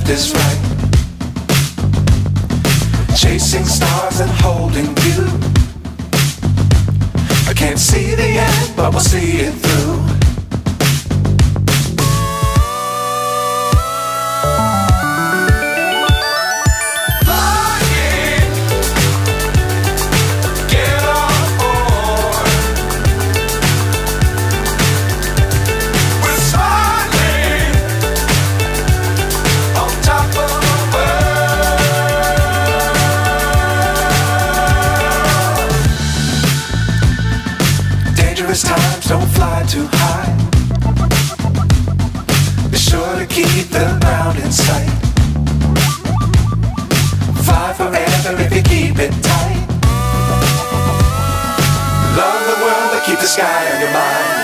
left is right. Chasing stars and holding you. I can't see the end, but we'll see it through. Times don't fly too high. Be sure to keep the ground in sight. Fly forever if you keep it tight. Love the world but keep the sky on your mind.